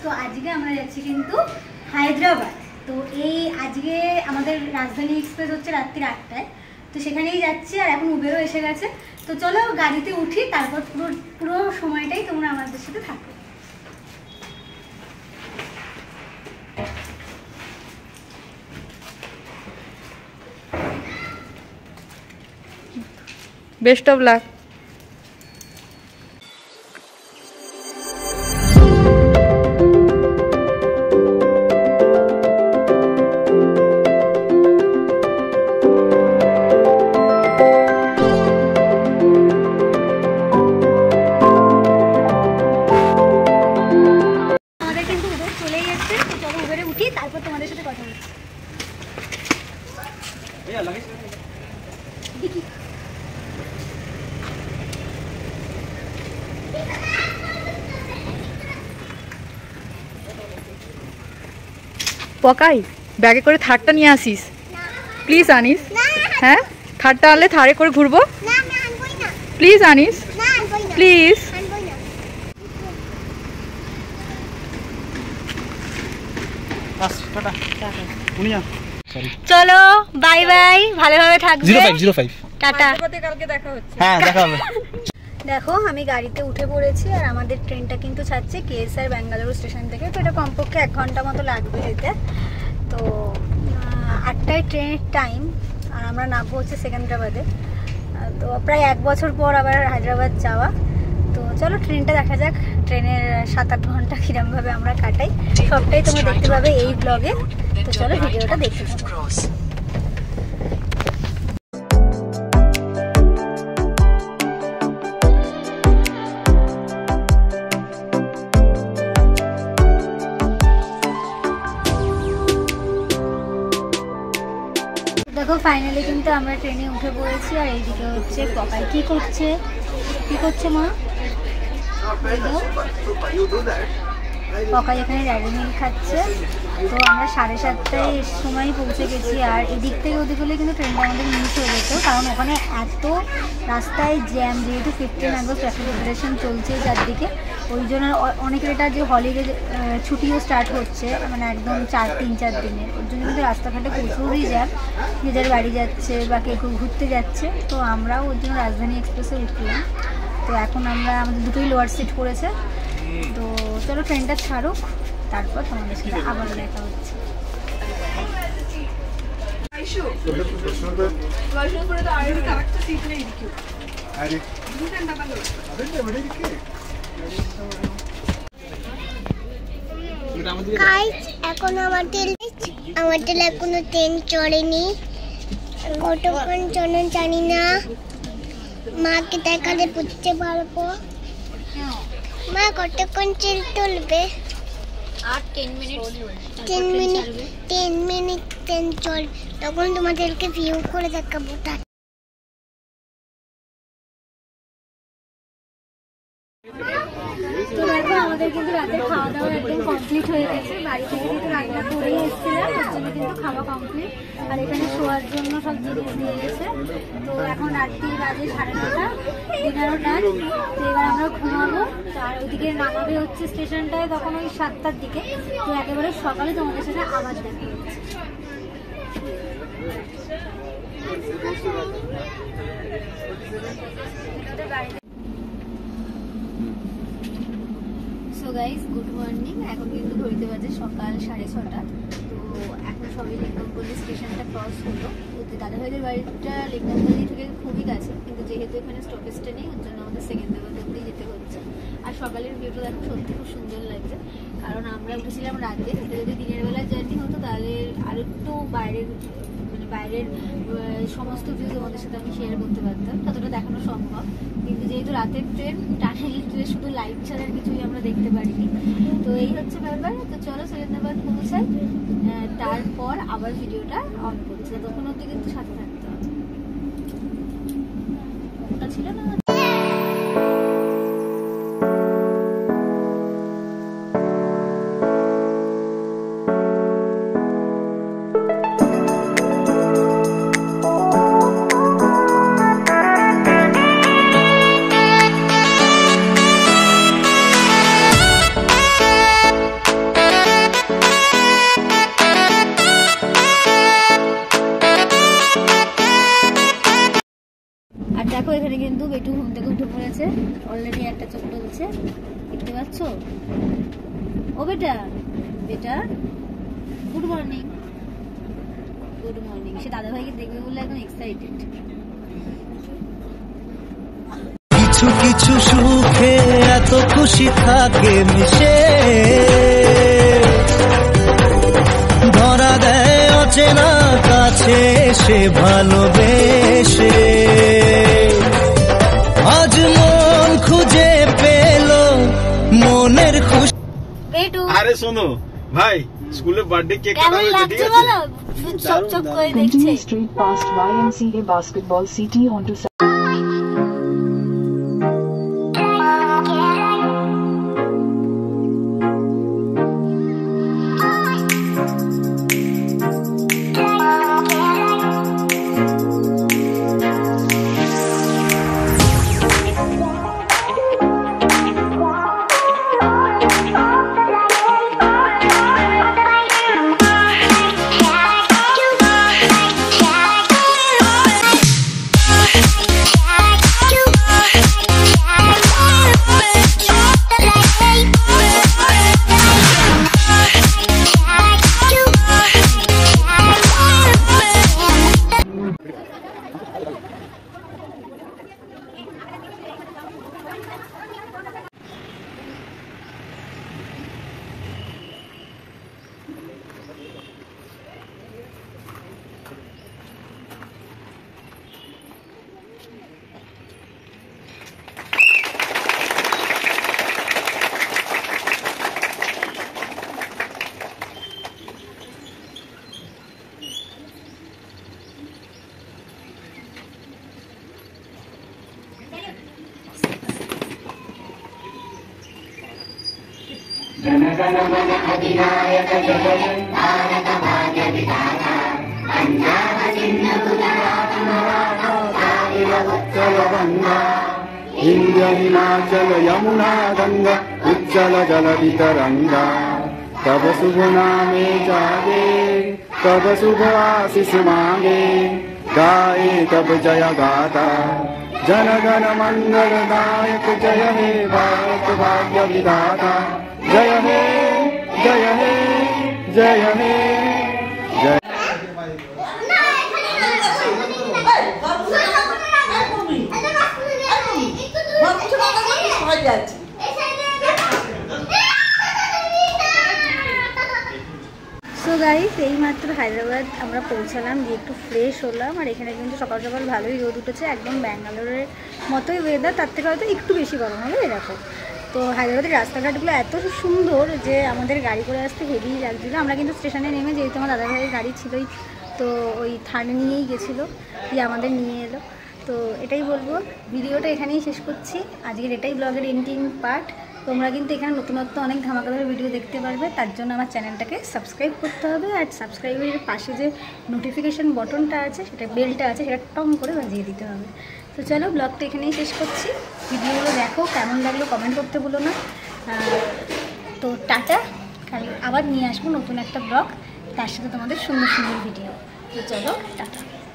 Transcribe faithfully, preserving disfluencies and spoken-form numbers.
তো আজকে আমরা যাচ্ছি কিন্তু হায়দ্রাবাদ। তো এই আজকে আমাদের রাজধানী এক্সপ্রেস হচ্ছে রাত্রি আটটায়, তো সেখানেই যাচ্ছি। আর এখন উবেরও এসে গেছে। তো চলো গাড়িতে উঠি, তারপর পুরো পুরো সময়টাই তোমরা আমাদের সাথে থাকো। Best of luck. তারপর তোমাদের সাথে কথা হচ্ছে। পকাই ব্যাগে করে থারটা নিয়ে আসিস প্লিজ। আনিস হ্যাঁ, থারটা আনলে থারে করে ঘুরবো প্লিজ। আনিস প্লিজ। চলো বাই বাই, ভালোভাবে থাকবে। টাটা, কালকে দেখা হচ্ছে। হ্যাঁ দেখা হবে। দেখো আমি গাড়িতে উঠে পড়েছি, আর আমাদের ট্রেনটা কিন্তু ছাড়ছে কেএসআর ব্যাঙ্গালুরু স্টেশন থেকে। তো এটা কমপক্ষে এক ঘন্টা মতো লাগবে যেতে। তো আটটায় ট্রেনের টাইম, আর আমরা নামবো হচ্ছে সেকেন্দ্রাবাদে। তো প্রায় এক বছর পর আবার হায়দ্রাবাদ যাওয়া। তো চলো ট্রেনটা দেখা যাক, ট্রেনের সাত আট ঘন্টা কিরমভাবে আমরা কাটাই সবটাই তোমরা দেখতে পাবে এই ব্লগে। তো চলো ভিডিওটা দেখতে থাকো। দেখো ফাইনালি কিন্তু আমরা ট্রেনে উঠে পড়েছি। আর এইদিকে হচ্ছে পকাই কি করছে, কি করছে মা? পকাই এখানে ড্যারি মিল্ক খাচ্ছে। তো আমরা সাড়ে সাতটায় সময় পৌঁছে গেছি। আর এদিক থেকে ওদিক হলে কিন্তু ট্রেনটা আমাদের মিস হয়ে যেত, কারণ ওখানে এত রাস্তায় জ্যাম, যেহেতু ফিফটিন আগস্ট ট্রাফিক লিবারেশন চলছে চারদিকে। ওই জন্য অনেকের এটা যে হলিডে ছুটিও স্টার্ট হচ্ছে, মানে একদম চার তিন চার দিনের। ওর জন্য কিন্তু রাস্তাঘাটে প্রচুরই জ্যাম, নিজের বাড়ি যাচ্ছে বা কেউ কেউ ঘুরতে যাচ্ছে। তো আমরাও ওর জন্য রাজধানী এক্সপ্রেসে উঠলাম। তো এখন আমরা আমাদের দুটোই লোয়ার সিট পড়েছে। তো চলো ট্রেনটা ছাড়ুক, তারপর তোমাদের সাথে আবার দেখা হচ্ছে। এখন আমাদের আমাদের এখনো ট্রেন চড়েনি, কতক্ষণ চলে জানি না। মাকে দেখালে বুঝতে পারবো। মা কতক্ষণ ট্রেন চলবে? আর ten minute ten minute ten minute train চল, তখন তোমাদেরকে ভিউ করে দেখাবো। তো দেখো আমাদের কিন্তু রাতের খাওয়া দাওয়া একদম কমপ্লিট হয়ে গেছে। বাড়ি থেকে কিন্তু রান্না করেই এসেছিলাম, তার জন্য কিন্তু খাওয়া কমপ্লিট। আর এখানে শোয়ার জন্য সব জিনিস দিয়ে গেছে। তো এখন রাত্রি বাজে সাড়ে নটা, ডিনারও ডান। তো এবার আমরা ঘুমাবো। আর ওইদিকে নামাবে হচ্ছে স্টেশনটায় তখন ওই সাতটার দিকে। তো একেবারে সকালে তোমাদের সাথে আবার দেখা হচ্ছে। So guys good morning. এখন কিন্তু ঘড়িতে বাজে সকাল সাড়ে ছটা। তো এখন সবাই লিঙ্গমপল্লী স্টেশনটা ক্রস হলো। দাদাভাইদের বাড়িটা লিঙ্গমপল্লী থেকে খুবই কাছে, কিন্তু যেহেতু এখানে স্টপেজটা নেই ওর জন্য আমাদের সেকেন্দ্রাবাদ অব্দি যেতে হচ্ছে। আর সকালের ভিউটা দেখো সত্যি খুব সুন্দর লাগছে, কারণ আমরা উঠেছিলাম রাতে। এটা যদি দিনের বেলার জার্নি হতো তাহলে আর একটু বাইরের মানে বাইরের সমস্ত ভিউ তোমাদের সাথে আমি শেয়ার করতে পারতাম, ততটা দেখানো সম্ভব। কিন্তু যেহেতু রাতের ট্রেন, টানেল ট্রেন, শুধু লাইট ছাড়ার কিছুই আমরা দেখতে পারিনি। তো এই হচ্ছে ব্যাপার। তো চলো সেকেন্দ্রাবাদ পৌঁছাই, তারপর আবার ভিডিওটা অন করছি। তখন অব্দি কিন্তু সাথে থাকতে হবে। ওটা ছিল না দেখো এখানে কিন্তু বেটু ঘুম থেকে উঠে পড়েছে, অলরেডি একটা চোখ টলছে, দেখতে পাচ্ছ? ও বেটা, বেটা গুড মর্নিং, গুড মর্নিং। সে দাদা ভাইকে দেখবে বলে একদম এক্সাইটেড। কিছু কিছু সুখে এত খুশি থাকে মিশে, ধরা দেয় অচেনা কাছে সে ভালোবেসে। আজ মন খুঁজে পেল মনের খুশি। বেটু আরে শোনো ভাই, স্কুলে বার্থডে কেক কাটা কেমন হয়েছে, ঠিক লাগছে আছে? বলো? চক চক করে দেখছে। Continue straight past Y M C A Basketball City onto Indra Himachal Yamuna Ganga उज्जल जल तरंगा, तब शुभ नामे जागे तब शुभ आशीष मांगे, गाए तब जय गाता जन गण मंगल दायक, जय हे भारत भाग्य विधाता, जय हे जय हे जय हे जय। সো গাইস, এইমাত্র হায়দ্রাবাদ আমরা পৌঁছালাম, দিয়ে একটু ফ্রেশ হলাম। আর এখানে কিন্তু সকাল সকাল ভালোই রোদ উঠেছে, একদম ব্যাঙ্গালোরের মতোই ওয়েদার, তার থেকে হয়তো একটু বেশি গরম হবে এরকম। তো হায়দ্রাবাদের রাস্তাঘাটগুলো এত সুন্দর যে আমাদের গাড়ি করে আসতে হেভি লাগছিলো। আমরা কিন্তু স্টেশনে নেমে, যেহেতু আমার দাদাভাইয়ের গাড়ি ছিলই, তো ওই থানে নিয়েই গেছিলো, দিয়ে আমাদের নিয়ে এলো। তো এটাই বলবো, ভিডিওটা এখানেই শেষ করছি। আজকের এটাই ব্লগের এন্ডিং পার্ট। তোমরা কিন্তু এখানে নতুনত্ব অনেক ধামাকাদার ভিডিও দেখতে পারবে, তার জন্য আমার চ্যানেলটাকে সাবস্ক্রাইব করতে হবে। আর সাবস্ক্রাইবের পাশে যে নোটিফিকেশান বটনটা আছে, সেটা বেলটা আছে, সেটা টং করে বাজিয়ে দিতে হবে। তো চলো, ব্লগটা এখানেই শেষ করছি। ভিডিওগুলো দেখো, কেমন লাগলো কমেন্ট করতে বলো না। তো টাটা, কাল আবার নিয়ে আসবো নতুন একটা ব্লগ, তার সাথে তোমাদের সুন্দর সুন্দর ভিডিও। তো চলো টাটা।